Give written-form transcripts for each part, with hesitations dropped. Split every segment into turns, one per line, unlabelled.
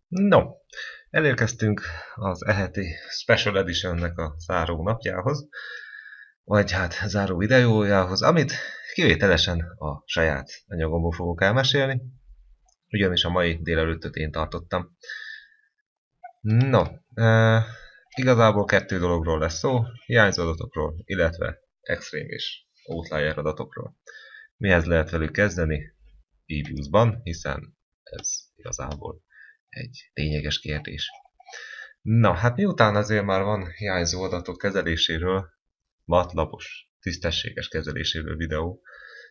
No, elérkeztünk az eheti Special Editionnek a záró napjához, vagy hát záró videójához, amit kivételesen a saját anyagomból fogok elmesélni, ugyanis a mai délelőttöt én tartottam. No, igazából kettő dologról lesz szó, hiányzó adatokról, illetve extrém és outlier adatokról. Mihez lehet velük kezdeni? Reviews-ban, hiszen ez igazából egy lényeges kérdés. Na, hát miután azért már van hiányzó adatok kezeléséről, matlapos, tisztességes kezeléséről videó,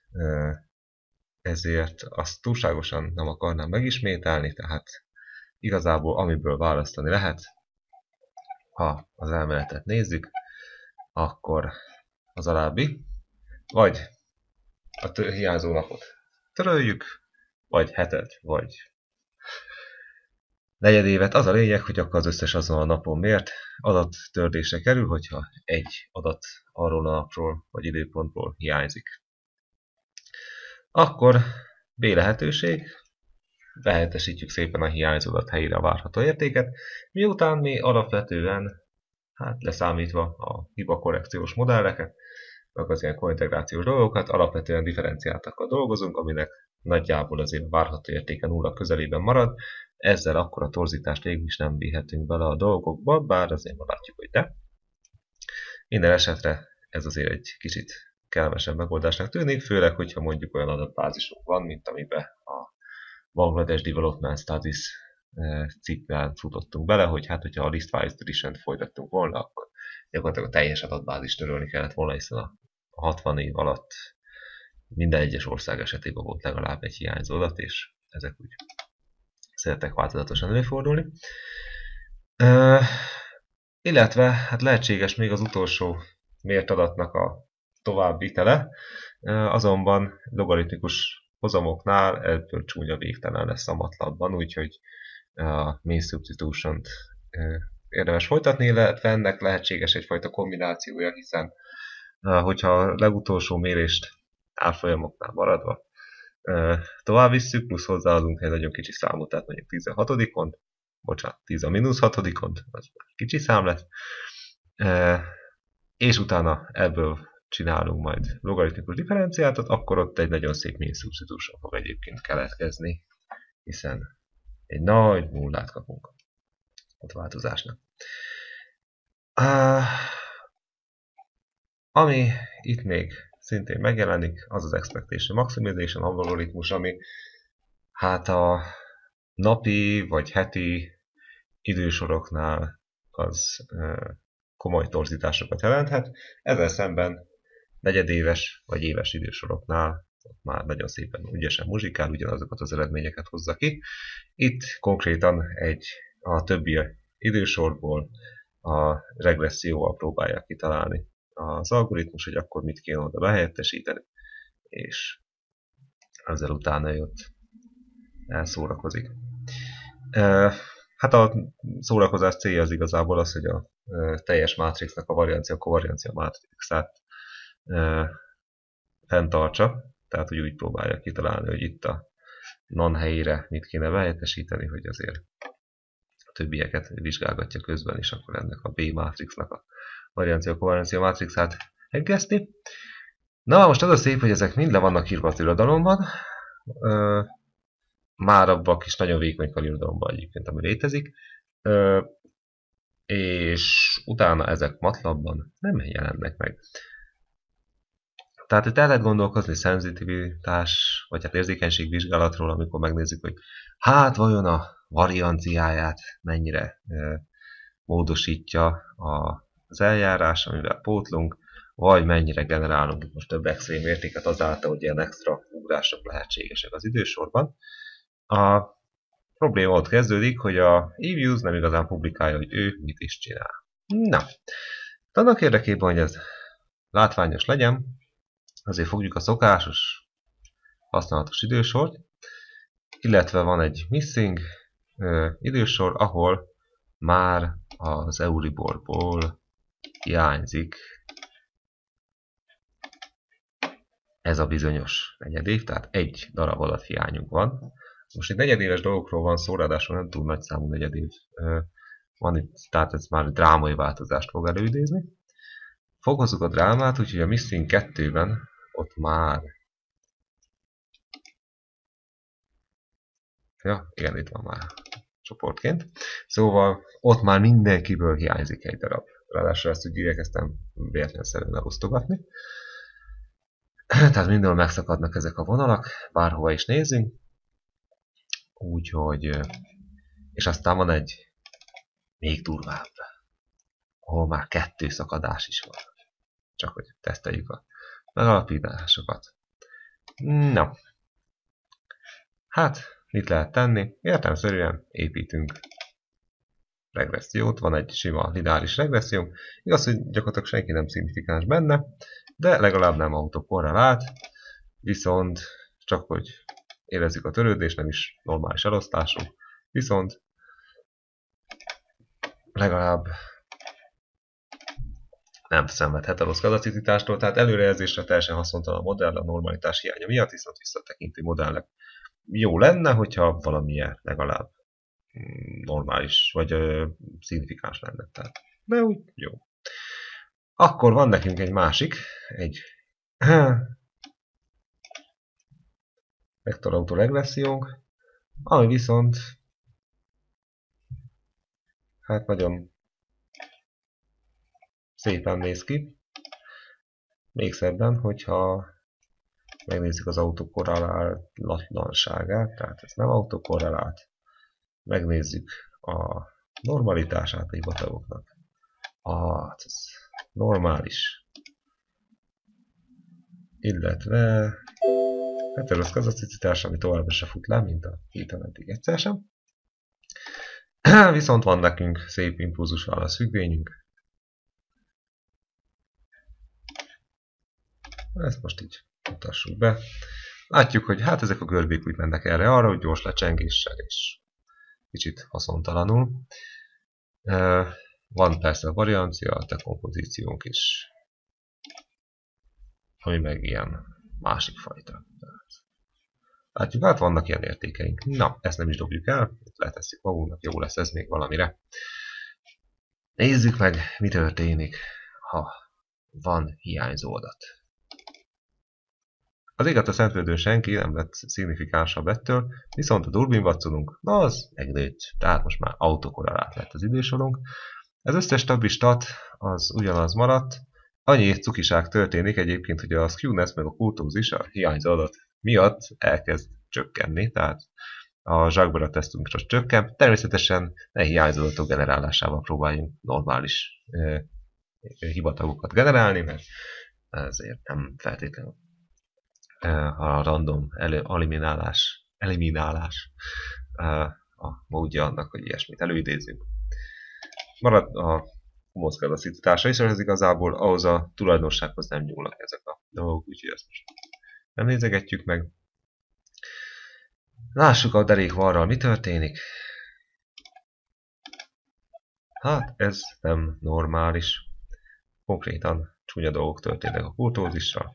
ezért azt túlságosan nem akarnám megismételni, tehát igazából amiből választani lehet, ha az elméletet nézzük, akkor az alábbi, vagy a hiányzó napot töröljük, vagy hetet, vagy negyedévet. Az a lényeg, hogy akkor az összes azon a napon mért adattörlésre kerül, hogyha egy adat arról a napról vagy időpontból hiányzik. Akkor B lehetőség, behelyettesítjük szépen a hiányzó adat helyére a várható értéket, miután mi alapvetően, leszámítva a hibakorrekciós modelleket, meg az ilyen kointegrációs dolgokat, alapvetően differenciáltakkal dolgozunk, aminek nagyjából azért a várható értéke nulla közelében marad, ezzel akkor a torzítást végül is nem vihetünk bele a dolgokba, bár azért ma látjuk, hogy de. Minden esetre ez azért egy kicsit kellemesebb megoldásnak tűnik, főleg, hogyha mondjuk olyan adatbázisunk van, mint amiben a Bangladesh Development Studies cikkben futottunk bele, hogy hát, hogyha a list-wise deletion folytattunk volna, akkor gyakorlatilag a teljes adatbázist törölni kellett volna, hiszen a 60 év alatt minden egyes ország esetében volt legalább egy hiányzó adat, és ezek úgy szeretek változatosan előfordulni. Illetve hát lehetséges még az utolsó mért adatnak a továbbvitele, azonban logaritmikus hozamoknál ebből csúnya végtelen lesz a matlabban, úgyhogy a mean substitution-t érdemes folytatni, illetve ennek lehetséges egyfajta kombinációja, hiszen hogyha a legutolsó mérést árfolyamoknál maradva tovább visszük, plusz hozzáadunk egy nagyon kicsi számot, tehát mondjuk 16-on, bocsánat, 10⁻6-on, az kicsi szám lesz, és utána ebből csinálunk majd logaritmikus differenciáltat, akkor ott egy nagyon szép mean substitution fog egyébként keletkezni, hiszen egy nagy nullát kapunk a változásnak. Ami itt még szintén megjelenik, az az expectation maximization algoritmus, ami hát a napi vagy heti idősoroknál az komoly torzításokat jelenthet. Ezzel szemben negyedéves vagy éves idősoroknál már nagyon szépen ügyesen muzsikál, ugyanazokat az eredményeket hozza ki. Itt konkrétan a többi idősorból a regresszióval próbálják kitalálni az algoritmus, hogy akkor mit kéne oda behelyettesíteni, és ezzel utána jött elszórakozik. Hát a szórakozás célja az igazából az, hogy a teljes mátrixnak a variancia-kovariancia mátrixát fenntartsa, tehát hogy úgy próbálja kitalálni, hogy itt a non helyére mit kéne behelyettesíteni, hogy azért a többieket vizsgálgatja közben, és akkor ennek a B mátrixnak a variancia-kovariancia mátrixát heggeszti. Na most az a szép, hogy ezek mind le vannak írva az irodalomban, már abban a kis nagyon vékony irodalomban egyébként, ami létezik, és utána ezek MATLAB-ban nem jelennek meg. Tehát itt el lehet gondolkozni szenzitivitás, vagy hát érzékenységvizsgálatról, amikor megnézzük, hogy hát vajon a varianciáját mennyire módosítja az eljárás, amivel pótlunk, vagy mennyire generálunk itt most több extrém értéket azáltal, hogy ilyen extra ugrások lehetségesek az idősorban. A probléma ott kezdődik, hogy a eViews nem igazán publikálja, hogy ő mit is csinál. Na, annak érdekében, hogy ez látványos legyen, azért fogjuk a szokásos használatos idősort, illetve van egy missing idősor, ahol már az Euriborból hiányzik ez a bizonyos negyedév, tehát egy darab adat hiányunk van, Most itt negyedéves dolgokról van szó, ráadásul nem túl nagy számú negyedév van itt, tehát ez már drámai változást fog előidézni. Fokozzuk a drámát, úgyhogy a Missing 2-ben ott már... Ja, igen, itt van már csoportként. Szóval ott már mindenkiből hiányzik egy darab. Ráadásul ezt úgy igyekeztem véletlenszerűen elosztogatni. Tehát mindenhol megszakadnak ezek a vonalak, bárhova is nézzünk. Úgyhogy... És aztán van egy még durvább, ahol már 2 szakadás is van. Csak hogy teszteljük a megalapításokat. Na. Hát, mit lehet tenni? Értelemszerűen építünk regressziót, van egy sima lineáris regresszió. Igaz, hogy gyakorlatilag senki nem szignifikáns benne, de legalább nem autokorrelált, viszont csak hogy érezzük a törődést, nem is normális elosztású, viszont legalább nem szenvedhet eloszkadacitástól, tehát előrejelzésre teljesen haszontalan a modell a normalitás hiánya miatt, viszont visszatekintő modellnek jó lenne, hogyha valamilyen legalább normális, vagy szignifikáns lenne. Tehát, de úgy jó. Akkor van nekünk egy másik, egy vektor autoregressziónk, ami viszont hát nagyon szépen néz ki. Még szebben, hogyha megnézzük az autokorrelálatlanságát, tehát ez nem autokorrelált. Megnézzük a normalitását a hivatagoknak. Ez normális. Illetve heteroszkazaticitás, ami továbbra se fut le, mint a héten egyszer sem. Viszont van nekünk szép impulzus válasz függvényünk. Ezt most így mutassuk be. Látjuk, hogy hát ezek a görbék úgy mennek erre-arra, hogy gyors lecsengéssel és kicsit haszontalanul. Van persze a variancia, a dekompozíciónk is, ami meg ilyen másik fajta. Látjuk, hát vannak ilyen értékeink. Na, ezt nem is dobjuk el, letesszük magunknak, jó lesz ez még valamire. Nézzük meg, mi történik, ha van hiányzó adat. Az éget a Szentföldön senki nem lett szignifikánsabb ettől, viszont a Durbin Watsonunk, na az megnőtt, tehát most már autokorrelált lett az idősorunk. Az összes többi stat az ugyanaz maradt, annyi cukiság történik egyébként, hogy a skewness meg a kurtózis a hiányzó adat miatt elkezd csökkenni, tehát a zsákbara tesztünkre csökken. Természetesen ne hiányzó adatok generálásával próbáljunk normális hivatagokat generálni, mert ezért nem feltétlenül a random eliminálás a módja annak, hogy ilyesmit előidézzünk. Marad a mozgásítása is, ez igazából ahhoz a tulajdonsághoz nem nyúlnak ezek a dolgok, úgyhogy ezt most nem nézegetjük meg. Lássuk a derékvarral, mi történik. Hát ez nem normális. Konkrétan csúnya dolgok történnek a kurtózissal.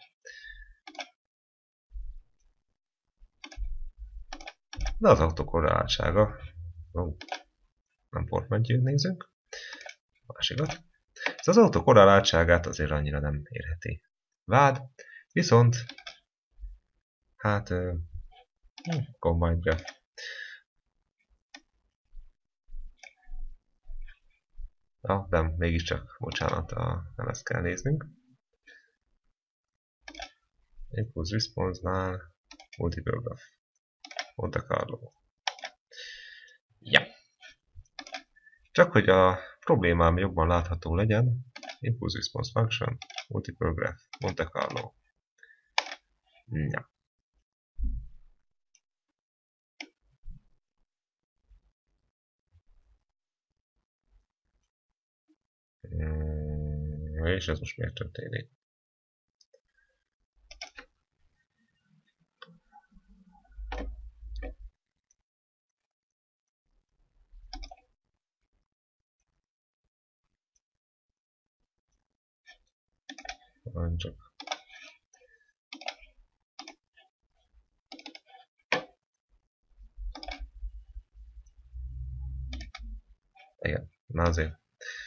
De az autokorreláltsága, nem portmentjét nézünk, másikat. Az autokorreláltságát azért annyira nem érheti vád, viszont hát combined graph. De mégiscsak, bocsánat, nem ezt kell néznünk. Impulse response-nál multiple graph. Monte Carlo. Ja. Csak hogy a problémám jobban látható legyen, Impulse Response Function, Multiple Graph, Monte Carlo. Ja. És ez most miért történik? Csak Igen, na azért.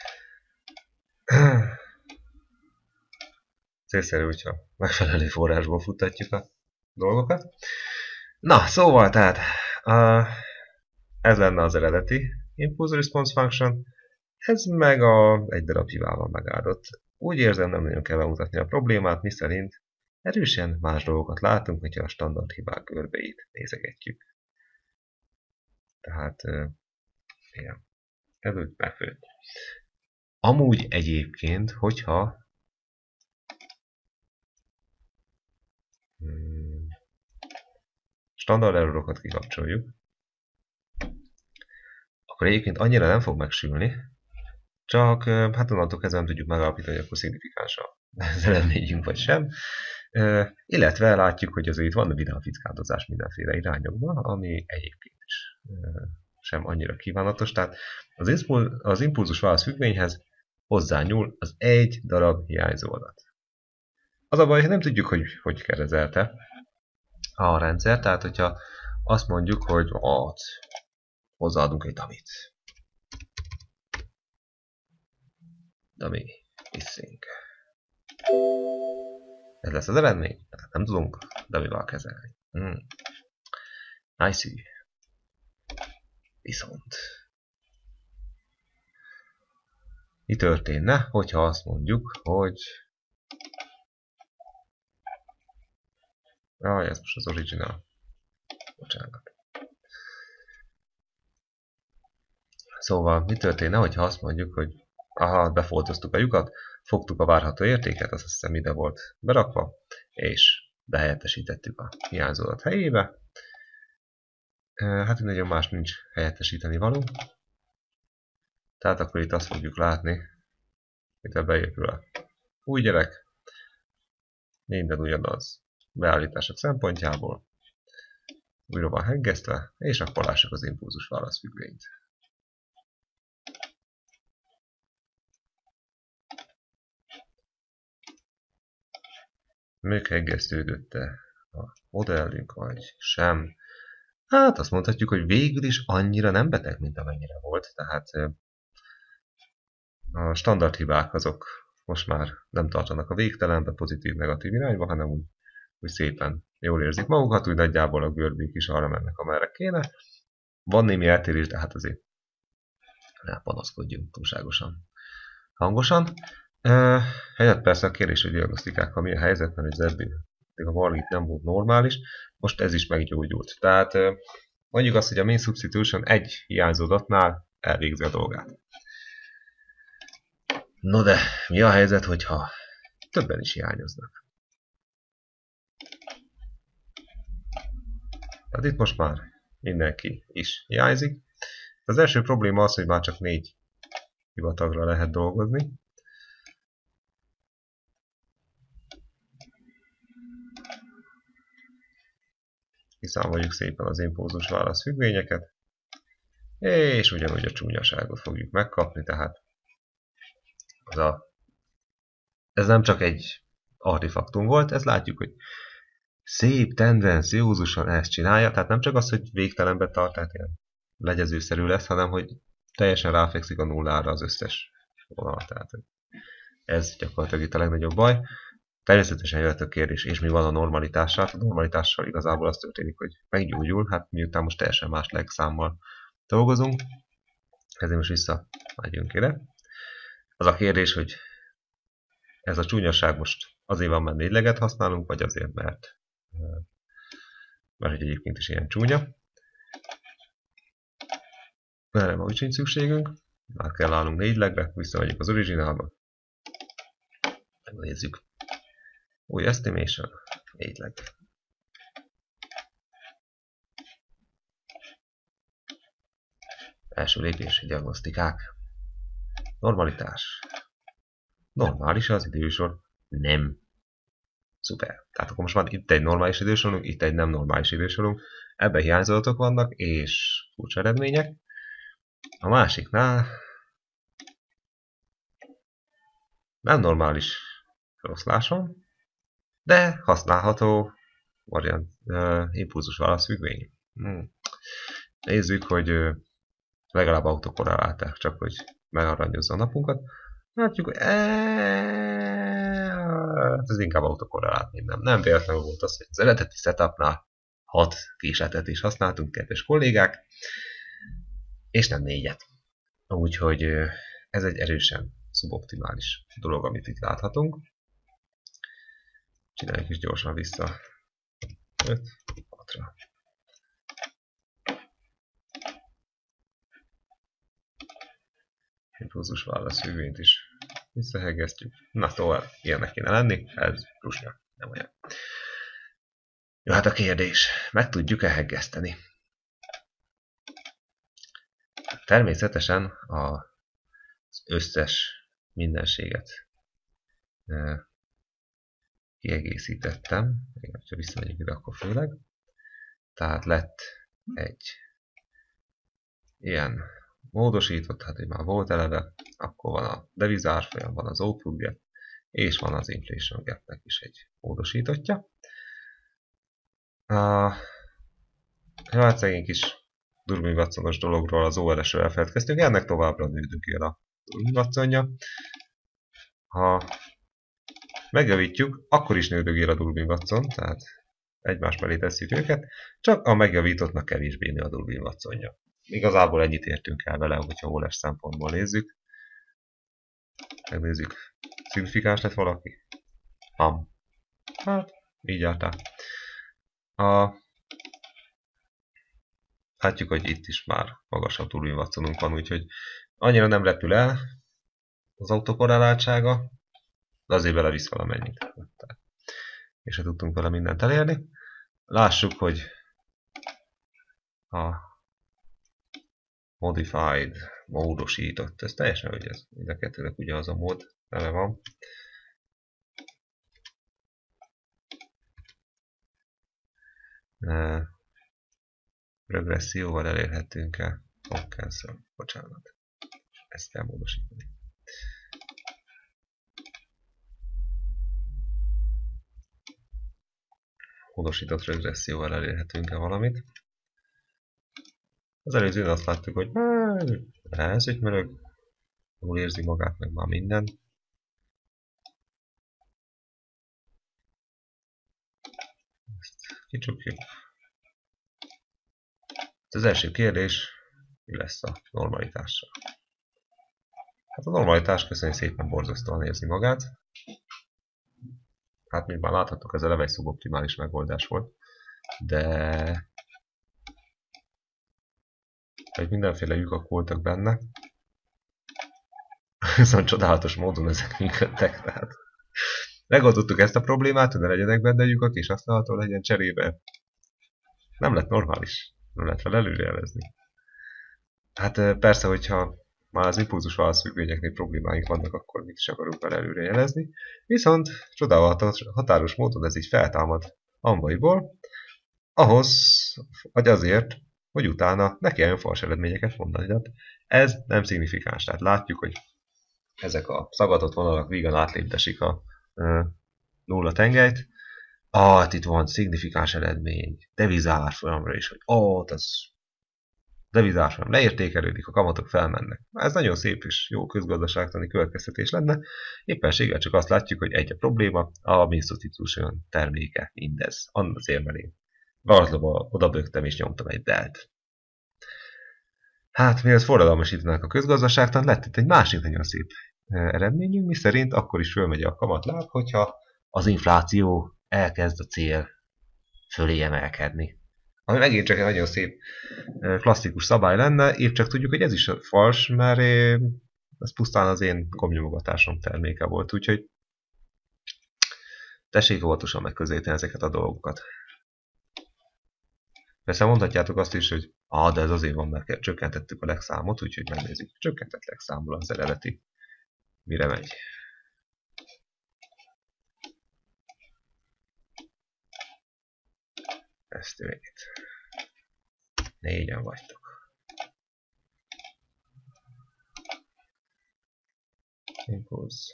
Célszerű, hogyha megfelelő forrásból futtatjuk a dolgokat. Na, szóval tehát, ez lenne az eredeti Impulse Response Function, ez meg egy darab hibával megáldott. Úgy érzem, nem nagyon kell bemutatni a problémát, miszerint erősen más dolgokat látunk, hogyha a standard hibák görbeit nézegetjük. Tehát, igen, ez úgy megfőtt. Amúgy egyébként, hogyha standard errorokat kikapcsoljuk, akkor egyébként annyira nem fog megsülni, csak hát onnantól kezdve nem tudjuk megállapítani, hogy akkor szignifikáns az eredményünk vagy sem. Illetve látjuk, hogy azért itt van videófickádozás mindenféle irányokban, ami egyébként is sem annyira kívánatos. Tehát az impulzus válasz függvényhez hozzányúl az egy darab hiányzó adat. Az a baj, hogy nem tudjuk, hogy kerezelte a rendszer, tehát hogyha azt mondjuk, hogy hozzáadunk egy dummy-t. Dummy missing. Ez lesz az eredmény? Tehát nem tudunk dummy-val kezelni. Nice. Viszont mi történne, hogyha azt mondjuk, hogy ez most az original. Bocsánat. Szóval mi történne, hogyha azt mondjuk, hogy befoltoztuk a lyukat, fogtuk a várható értéket, azt hiszem ide volt berakva, és behelyettesítettük a hiányzó adat helyébe. Hát nagyon más nincs helyettesíteni való. Tehát akkor itt azt fogjuk látni, itt beépül a új gyerek, minden ugyanaz beállítások szempontjából, újra van hengesztve, és akkor lássuk az impulzus válasz függvényt. Meghegesztődött-e a modellünk, vagy sem? Hát azt mondhatjuk, hogy végül is annyira nem beteg, mint amennyire volt, tehát a standard hibák azok most már nem tartanak a végtelenbe, pozitív-negatív irányba, hanem úgy szépen jól érzik magukat, úgy nagyjából a görbék is arra mennek, amerre kéne. Van némi eltérés, de hát azért ne panaszkodjunk túlságosan hangosan. Helyett persze a kérdés, hogy diagnosztikákkal mi a helyzet, mert az eddig a Margit nem volt normális, most ez is meggyógyult. Tehát mondjuk azt, hogy a main substitution egy hiányzó adatnál elvégzi a dolgát. No de mi a helyzet, hogyha többen is hiányoznak? Tehát itt most már mindenki is hiányzik. Az első probléma az, hogy már csak 4 hivatagra lehet dolgozni. Kiszámoljuk szépen az impulzus válasz függvényeket, és ugyanúgy a csúnyaságot fogjuk megkapni, tehát ez nem csak egy artefaktum volt, ezt látjuk, hogy szép, tendenciózusan ezt csinálja, tehát nem csak az, hogy végtelenbe tart, tehát ilyen legyezőszerű lesz, hanem hogy teljesen ráfekszik a nullára az összes vonal, tehát ez gyakorlatilag itt a legnagyobb baj. Természetesen jöhet a kérdés, és mi van a normalitással? A normalitással igazából az történik, hogy meggyógyul, hát miután most teljesen más legszámmal dolgozunk, ezért most visszamegyünk ide. Az a kérdés, hogy ez a csúnyaság most azért van, mert 4 leget használunk, vagy azért, mert hogy egyébként is ilyen csúnya. Erre ma úgy sincs szükségünk, már kell állnunk 4 legre, visszamegyünk az originálba, megnézzük. Új estimation, 4 leg. Első lépés, diagnosztikák. Normalitás. Normális az idősor? Nem. Szuper. Tehát akkor most van itt egy normális idősorunk, itt egy nem normális idősorunk. Ebben hiányzó adatok vannak, és furcsa eredmények. A másiknál nem normális feloszláson, de használható variant, impulzus válasz függvény. Nézzük, hogy Legalább autokorrelálták, csak hogy megaranyozza a napunkat. Látjuk, hogy ez inkább autokorrelált, mint nem. Nem véletlenül volt az, hogy az eredeti setupnál 6 késletetést használtunk, kedves kollégák, és nem 4-et. Úgyhogy ez egy erősen szuboptimális dolog, amit itt láthatunk. Csináljuk is gyorsan vissza 5-6-ra. Impulzus válaszfüggvényt is visszahegesztjük. Na tovább, ilyennek kéne lenni, ez rusnya, nem olyan. Jó, hát a kérdés, meg tudjuk-e hegeszteni? Természetesen az összes mindenséget kiegészítettem, ha visszamegyünk ide, akkor főleg. Tehát lett egy ilyen módosított, hát hogy már volt eleve, akkor van a devizárfolyam, van az output gap, és van az inflation gapnek is egy módosítottja. Hát szegény kis Durbin-Watsonos dologról, az OLS-ről elfeledkeztünk, ennek továbbra nődögél a Durbin-Watsonja. Ha megjavítjuk, akkor is nődögél a Durbin-Watson, tehát egymás mellé tesszük őket, csak a megjavítottnak kevésbé nő a Durbin-Watsonja. Igazából ennyit értünk el vele, hogyha OLS szempontból nézzük. Megnézzük, szignifikáns lett valaki? Hát, így jártál. Látjuk, hogy itt is már magasabb Durbin-Watsonunk van, úgyhogy annyira nem repül el az autokorreláltsága, de azért belevisz valamennyit. És ha tudtunk vele mindent elérni. Lássuk, hogy a modified, módosított, ez teljesen hogy ez, mind a kettőnek ugye az a mód neve van. Regresszióval elérhetünk-e? Cancel, bocsánat. Ezt kell módosítani. Módosított regresszióval elérhetünk-e valamit? Az előzőn azt láttuk, hogy ez egy mörög, jól érzi magát, meg már minden. Ezt kicsukjuk. Az első kérdés, mi lesz a normalitással? Hát a normalitás köszönjük szépen borzasztóan érzi magát. Hát mint már láthattuk, ez eleve egy szuboptimális megoldás volt. De hogy mindenféle lyukak voltak benne, viszont csodálatos módon ezek működtek. Tehát megoldottuk ezt a problémát, hogy ne legyenek benne lyukak, és használható legyen cserébe. Nem lett normális. Nem lehet fel előrejelezni. Hát persze, hogyha már az impulzus válaszfüggvényeknél problémáink vannak, akkor mit is akarunk vele előrejelezni. Viszont csodálatos, határos módon ez így feltámad ambaiból, ahhoz, vagy azért, hogy utána ne kelljen fals eredményeket mondani. Tehát ez nem szignifikáns. Tehát látjuk, hogy ezek a szaggatott vonalak vígan átléptesik a nulla tengelyt. Hát itt van szignifikáns eredmény, devizárfolyamra is, hogy az devizárfolyam leértékelődik, a kamatok felmennek. Ez nagyon szép és jó közgazdaságtani következtetés lenne. Éppenséggel csak azt látjuk, hogy egy a probléma, a main substitution terméke mindez. Az érvelén. Valószínűleg oda bögtem és nyomtam egy delt. Hát, miért forradalmasítanánk a közgazdaságtan, lett itt egy másik nagyon szép eredményünk, miszerint akkor is fölmegy a kamatláb, hogyha az infláció elkezd a cél fölé emelkedni. Ami megint csak egy nagyon szép klasszikus szabály lenne, épp csak tudjuk, hogy ez is fals, mert ez pusztán az én gombnyomogatásom terméke volt, úgyhogy tessék óvatosan megközelíteni ezeket a dolgokat. Persze mondhatjátok azt is, hogy de ez azért van, mert csökkentettük a legszámot, úgyhogy megnézzük, csökkentett legszámol az eredeti. Mire megy? Ezt itt. 4-en vagytok. Impulse.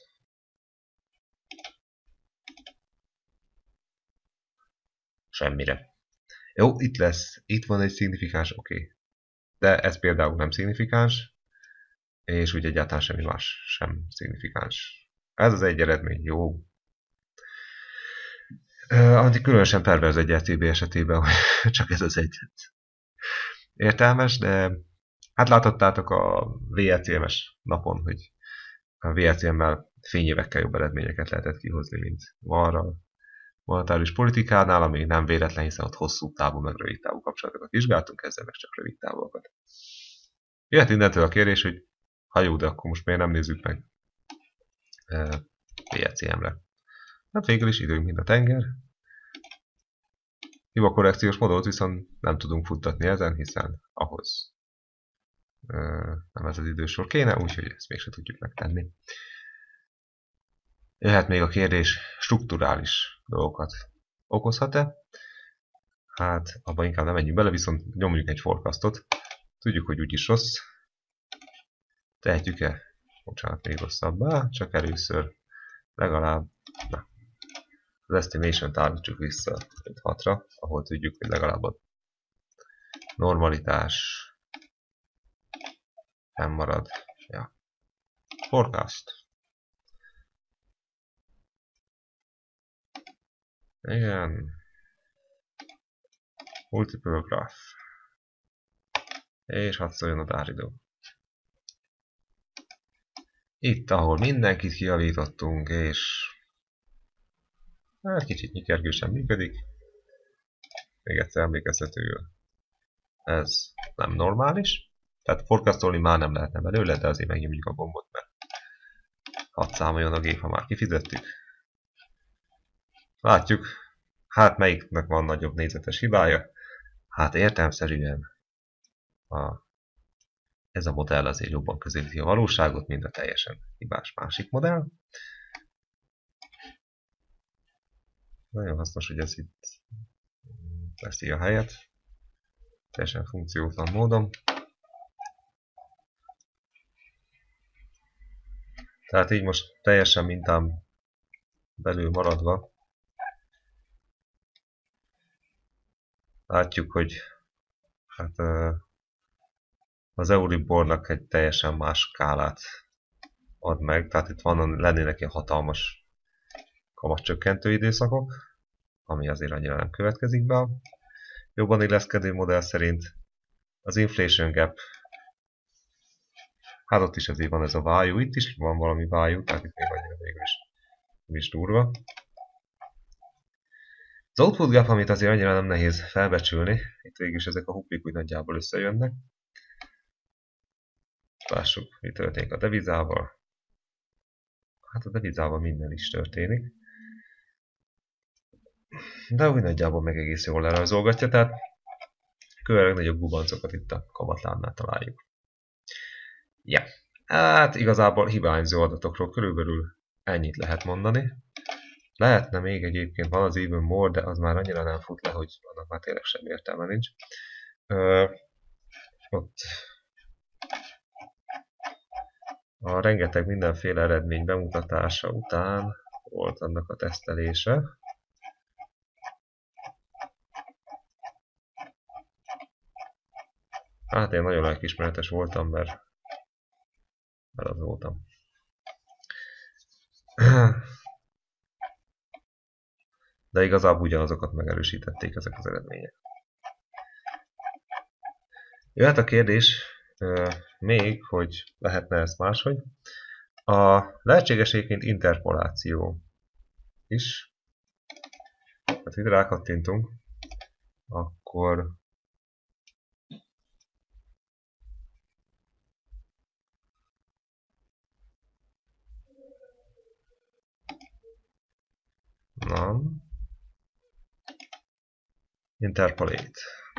Semmire. Jó, itt lesz. Itt van egy szignifikáns, oké. de ez például nem szignifikáns, és úgy egyáltalán semmi más sem szignifikáns. Ez az egy eredmény jó. Ami különösen perverz egy RTB esetében, hogy csak ez az egyet értelmes, de hát láthattátok a VLCM-es napon, hogy a VLCM-mel fényévekkel jobb eredményeket lehetett kihozni, mint valra monetáris politikánál, ami nem véletlen, hiszen ott hosszú távú, meg rövid távú kapcsolatokat vizsgáltunk, ezzel meg csak rövid távokat. Jöhet innentől a kérdés, hogy ha jó, de akkor most miért nem nézzük meg VLCM-re. Hát végül is időnk, mint a tenger. Hibakorrekciós modult viszont nem tudunk futtatni ezen, hiszen ahhoz nem ez az idősor kéne, úgyhogy ezt mégsem tudjuk megtenni. Jöhet még a kérdés, strukturális dolgokat okozhat-e? Hát abban inkább nem menjünk bele, viszont nyomjuk egy forecastot. Tudjuk, hogy úgyis rossz. Tehetjük-e? Bocsánat, még rosszabbá, csak először legalább az estimation-t állítsuk vissza 5-6-ra, ahol tudjuk, hogy legalább a normalitás fennmarad. Ja. Forecast. Igen. Multiple graph. És hadd szóljon a dáridő. Itt, ahol mindenkit kijavítottunk, és hát kicsit nyikergősen működik. Még egyszer emlékeztetőül. Ez nem normális. Tehát forecastolni már nem lehetne belőle, de azért megnyomjuk a gombot, mert hadd számoljon a gép, ha már kifizettük. Látjuk, hát melyiknek van nagyobb négyzetes hibája. Hát értelemszerűen ez a modell azért jobban közelíti a valóságot, mint a teljesen hibás másik modell. Nagyon hasznos, hogy ez itt veszi a helyet. Teljesen funkciótlan módon. Tehát így most teljesen mintám belül maradva látjuk, hogy hát, az Euribornak egy teljesen más skálát ad meg, tehát itt lennének ilyen hatalmas kamatcsökkentő időszakok, ami azért annyira nem következik be. Jobban illeszkedő modell szerint az inflation gap, hát ott is azért van ez a value, itt is van valami value, tehát itt még annyira végül is durva. Az output gap, amit azért annyira nem nehéz felbecsülni, itt végül is ezek a huplik úgy nagyjából összejönnek. Lássuk, mi történik a devizával. Hát a devizával minden is történik. De úgy nagyjából meg egész jól lerajzolgatja, tehát kövek nagyobb gubancokat itt a kamatlábnál találjuk. Ja, hát igazából hiányzó adatokról körülbelül ennyit lehet mondani. Lehetne még egyébként, van az even more, de az már annyira nem fut le, hogy annak már tényleg semmi értelme nincs. Ott a rengeteg mindenféle eredmény bemutatása után volt annak a tesztelése. Hát én nagyon lelkiismeretes voltam, mert az voltam. De igazából ugyanazokat megerősítették ezek az eredmények. Jöhet a kérdés még, hogy lehetne ezt máshogy. A lehetséges egyébként interpoláció is. Hát itt rákattintunk, akkor nem. Interpolate.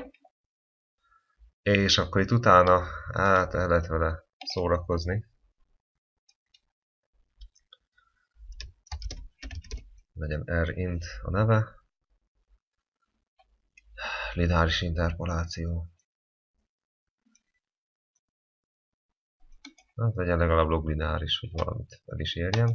És akkor itt utána, hát el lehet vele szórakozni. Legyen R-int a neve. Lineáris interpoláció. Hát legyen legalább loglineáris, hogy valamit el is érjen.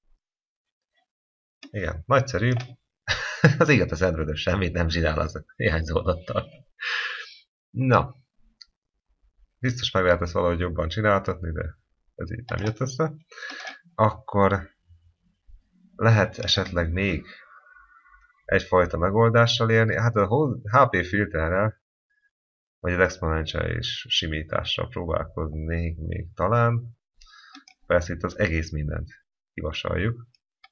Igen, nagyszerű. Az igaz, az Android semmit nem csinál az hiányzó adattal. Na. biztos meg lehet ezt valahogy jobban csináltatni, de ez így nem jött össze. Akkor lehet esetleg még egyfajta megoldással élni, hát a HP filterrel, vagy az exponenciális simítással próbálkozni még talán. Persze itt az egész mindent kivasaljuk.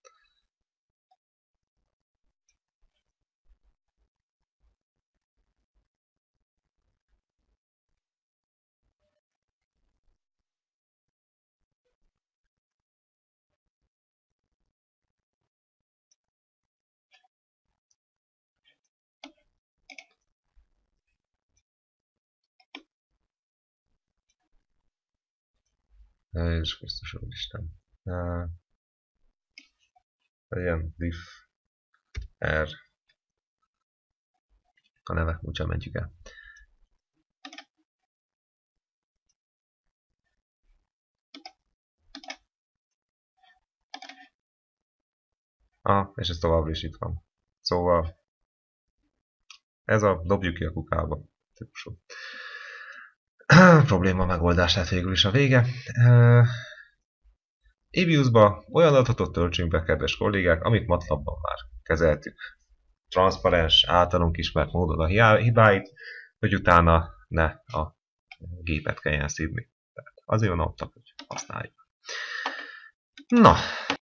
És Krisztus Úristen. Ilyen diff R. A nevek úgysem mentjük el. És ez továbbra is itt van. Szóval ez a dobjuk ki a kukába típusú probléma megoldását végül is a vége. Abiusba olyan adatot töltsünk be, kedves kollégák, amit MATLAB-ban már kezeltük. Transzparens, általunk ismert módon a hibáit, hogy utána ne a gépet kelljen szívni. Tehát azért van ott, hogy használjuk. Na,